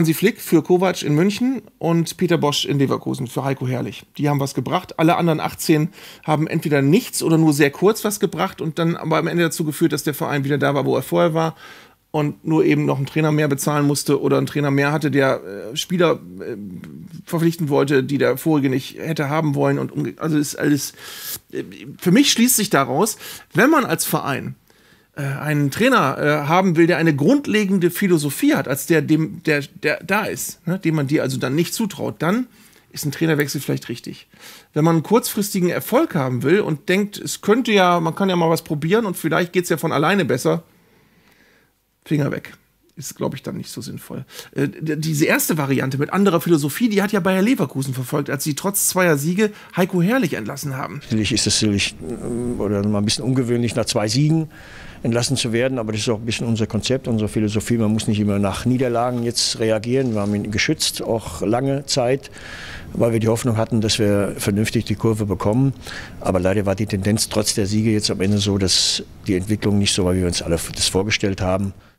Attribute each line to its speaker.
Speaker 1: Hansi Flick für Kovac in München und Peter Bosz in Leverkusen für Heiko Herrlich. Die haben was gebracht. Alle anderen 18 haben entweder nichts oder nur sehr kurz was gebracht und dann aber am Ende dazu geführt, dass der Verein wieder da war, wo er vorher war und nur eben noch einen Trainer mehr bezahlen musste oder einen Trainer mehr hatte, der Spieler verpflichten wollte, die der vorige nicht hätte haben wollen. Also ist alles. Für mich schließt sich daraus, wenn man als Verein einen Trainer haben will, der eine grundlegende Philosophie hat, als der da ist, ne, dem man dir also dann nicht zutraut, dann ist ein Trainerwechsel vielleicht richtig. Wenn man einen kurzfristigen Erfolg haben will und denkt, es könnte ja, man kann ja mal was probieren und vielleicht geht es ja von alleine besser, Finger weg. Ist, glaube ich, dann nicht so sinnvoll. Diese erste Variante mit anderer Philosophie, die hat ja Bayer Leverkusen verfolgt, als sie trotz 2 Siege Heiko Herrlich entlassen haben.
Speaker 2: Natürlich ist es oder mal ein bisschen ungewöhnlich, nach 2 Siegen entlassen zu werden, aber das ist auch ein bisschen unser Konzept, unsere Philosophie. Man muss nicht immer nach Niederlagen jetzt reagieren. Wir haben ihn geschützt, auch lange Zeit, weil wir die Hoffnung hatten, dass wir vernünftig die Kurve bekommen. Aber leider war die Tendenz trotz der Siege jetzt am Ende so, dass die Entwicklung nicht so war, wie wir uns alle das vorgestellt haben.